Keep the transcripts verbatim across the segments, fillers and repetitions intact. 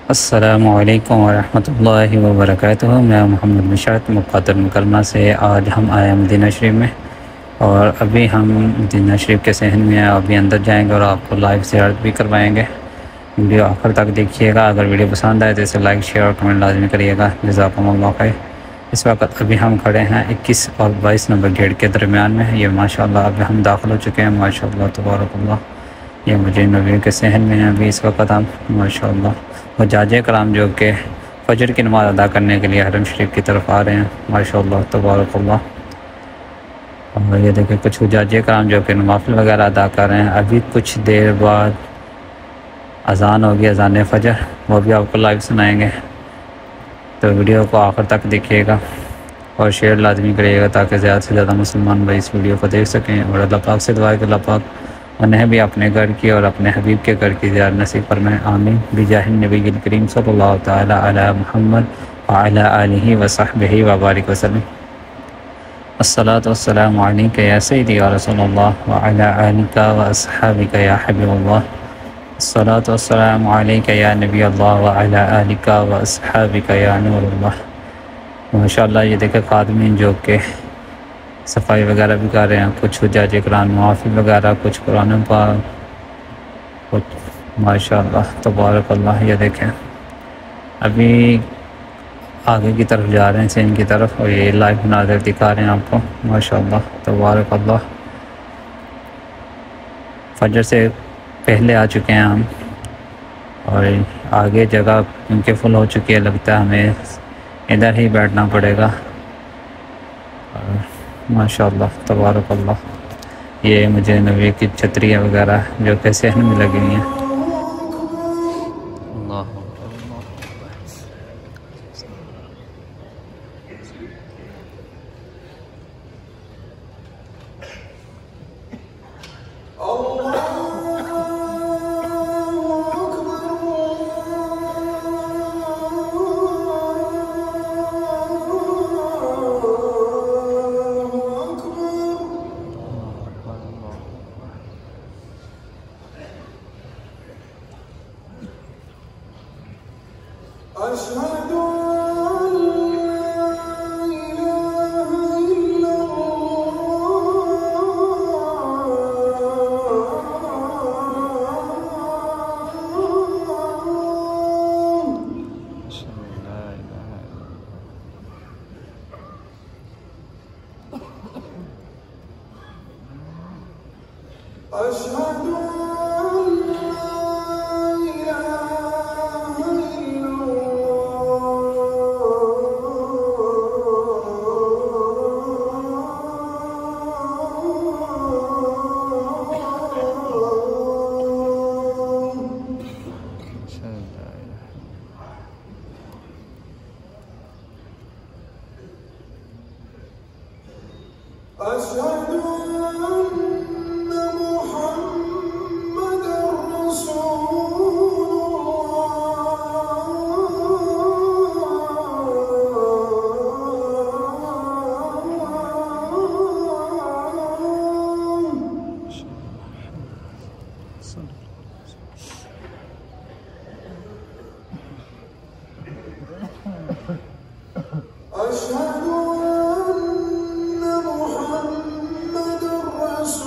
السلام علیکم ورحمۃ اللہ وبرکاتہ۔ میں محمد مشرت مقدر مکرمہ سے آج ہم آئے مدینہ شریف میں، اور ابھی ہم مدینہ شریف کے صحن میں ہیں۔ ابھی اندر جائیں گے اور آپ کو لائیو زیارت بھی کروائیں گے۔ ویڈیو آخر تک دیکھیے گا۔ اگر ویڈیو پسند آئے تو اسے لائک شیئر اور کمنٹ لازمی کریے گا۔ جزاکم اللہ خیر۔ اس وقت ابھی ہم کھڑے ہیں اکیس اور بائیس نمبر گیٹ کے درمیان میں۔ یہ ماشاءاللہ ابھی ہم داخل ہو چکے ہیں۔ ماشاءاللہ تبارک اللہ، یہ مجھے نبی کے صحن میں ہیں ابھی اس وقت ہم۔ ماشاءاللہ حجاج کرام جو کہ فجر کی نماز ادا کرنے کے لیے حرم شریف کی طرف آ رہے ہیں، ماشاءاللہ تبارک اللہ۔ اور یہ دیکھیں کچھ حجاج کرام جو کہ نوافل وغیرہ ادا کر رہے ہیں۔ ابھی کچھ دیر بعد اذان ہوگی، اذان فجر، وہ بھی آپ کو لائیو سنائیں گے۔ تو ویڈیو کو آخر تک دیکھیے گا اور شیئر لازمی کریے گا تاکہ زیادہ سے زیادہ مسلمان بھائی اس ویڈیو کو دیکھ سکیں، اور اللہ پاک سے دعا ہے کہ اللہ پاک انہیں بھی اپنے گھر کی اور اپنے حبیب کے گھر کی زیارت نصیب فرمائے، آمین بجاہ النبی الکریم صلی اللہ تعالی علی محمد وعلی آلہ وصحبہ وبارک وسلم۔ الصلاۃ والسلام علیک یا سیدی یا رسول اللہ وعلی آلک واصحابک یا حبیب اللہ۔ الصلاۃ والسلام علیک یا نبی اللہ وعلی آلک واصحابک یا نور اللہ۔ ماشاءاللہ یہ دیکھیں خادمین جو کہ صفائی وغیرہ بھی کر رہے ہیں، کچھ حجاج کرام نوافل وغیرہ، کچھ قرآن پاک، کچھ ماشاءاللہ تبارک اللہ۔ یہ دیکھیں ابھی آگے کی طرف جا رہے ہیں سین کی طرف، اور یہ لائیو مناظر دکھا رہے ہیں آپ کو، ماشاءاللہ تبارک اللہ۔ فجر سے پہلے آ چکے ہیں ہم، اور آگے جگہ کیونکہ فل ہو چکی ہے، لگتا ہے ہمیں ادھر ہی بیٹھنا پڑے گا۔ ماشاءاللہ تبارک اللہ، یہ مجھے نبی کی چھتریاں وغیرہ جو کہ صحن میں لگی ہوئی ہیں۔ اللہ أشهد أن لا إله إلا الله، أشهد أشهد أن محمدًا رسول الله، أشهد أن محمدًا رسول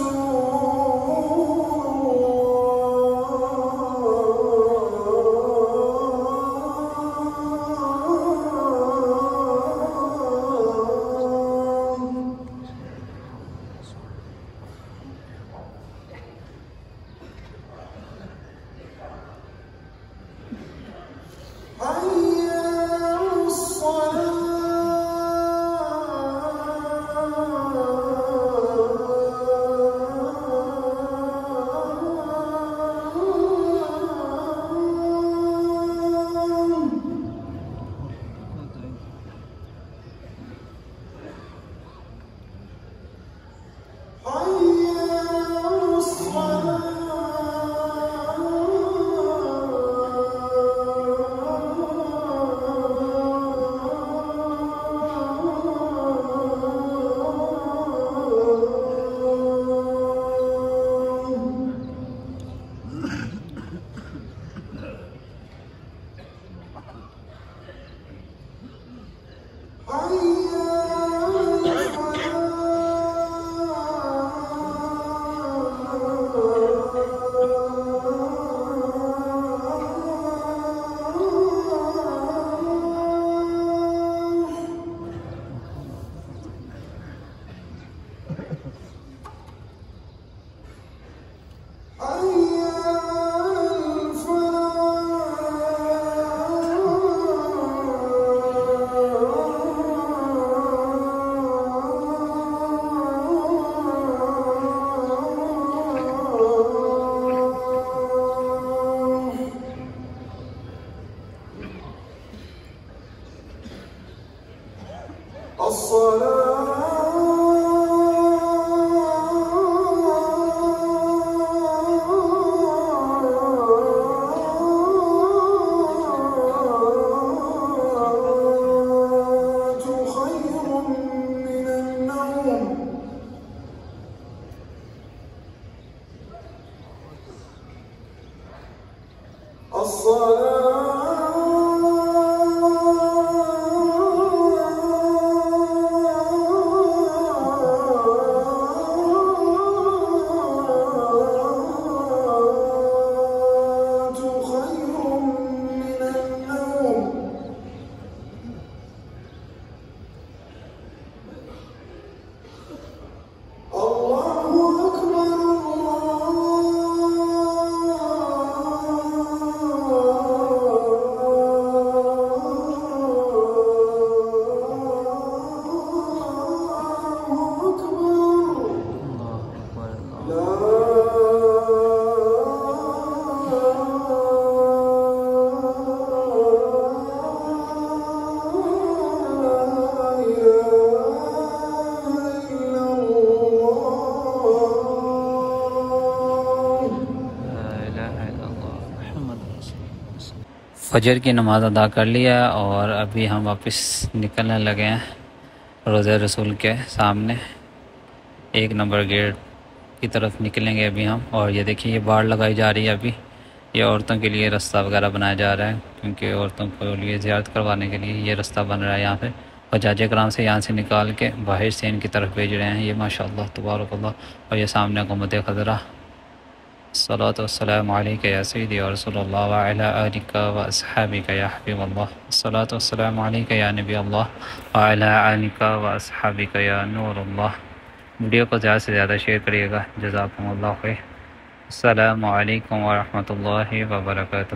فجر کی نماز ادا کر لیا اور ابھی ہم واپس نکلنے لگے ہیں روضہ رسول کے سامنے ایک نمبر گیٹ کی طرف نکلیں گے ابھی ہم. اور یہ دیکھیے یہ باڑ لگائی جا رہی ہے. ابھی یہ عورتوں کے لیے رستہ وغیرہ بنایا جا رہا ہے کیونکہ عورتوں کو لیے زیارت کروانے کے لیے یہ رستہ بن رہا ہے یہاں پہ. حجاج کرام سے یہاں سے نکال کے باہر سے ان کی طرف بھیج رہے ہیں. یہ ماشاءاللہ تبارک اللہ. اور یہ سامنے حکومت خضرہ. الصلاۃ والسلام علیک یا سیدی یا رسول اللہ وعلی آلک و اصحابک یا حبیب اللہ. الصلاۃ والسلام علیک یا نبی اللہ وعلی آلک و اصحابک یا نور اللہ. ویڈیو کو زیادہ سے زیادہ شیئر کریے گا. جزاکم اللہ خیر. السلام علیکم ورحمۃ اللہ وبرکاتہ.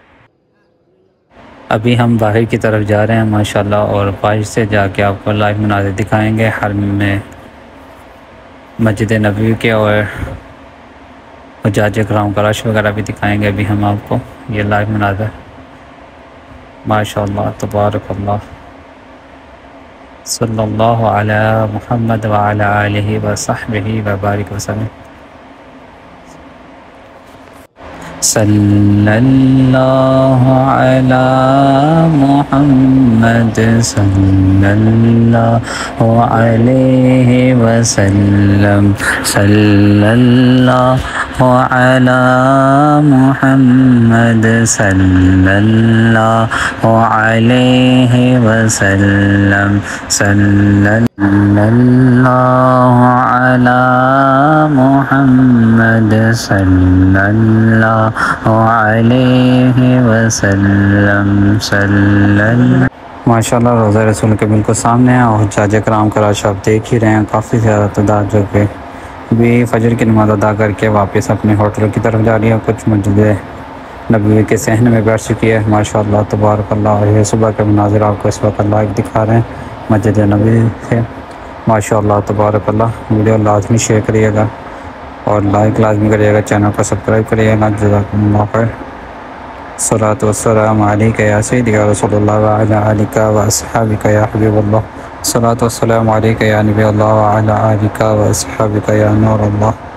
ابھی ہم باہر کی طرف جا رہے ہیں ماشاءاللہ اور باہر سے جا کے آپ کو لائیو مناظر دکھائیں گے حرم میں مسجد نبوی کے اور حجاج کرام کا رش وغیرہ بھی دکھائیں گے ابھی ہم آپ کو. یہ لائیو مناظر ماشاءاللہ تبارک اللہ. صلی اللہ علی محمد وعلی آلہ وصحبہ وبارک وسلم. صلی اللہ علی محمد صلی اللہ علیہ وسلم. صلی اللہ علی محمد صلی اللہ علیہ وسلم. صلی اللہ علی محمد صلی اللہ علیہ وسلم. صلی ماشاءاللہ روضہ رسول کے بالکل سامنے ہیں اور حجاج کرام کا رش آپ دیکھ ہی رہے ہیں. کافی زیادہ تعداد جو کہ بھی فجر کی نماز ادا کر کے واپس اپنے ہوٹل کی طرف جا رہی ہے. کچھ مسجد نبوی کے صحن میں بیٹھ چکی ہے ماشاءاللہ تبارک اللہ. اور یہ صبح کے مناظر آپ کو اس وقت لائیو دکھا رہے ہیں مسجد نبوی سے ماشاءاللہ تبارک اللہ. ویڈیو لازمی شیئر کریے گا اور لائک لازمی کریے گا. چینل کو سبسکرائب کریے گا. جزاکم اللہ خیر. الصلاۃ والسلام علیک یا سیدی یا رسول اللہ وعلی آلک و اصحابک یا حبیب اللہ. الصلاۃ والسلام علیک یا نبی اللہ وعلی آلک و اصحابک یا نور اللہ.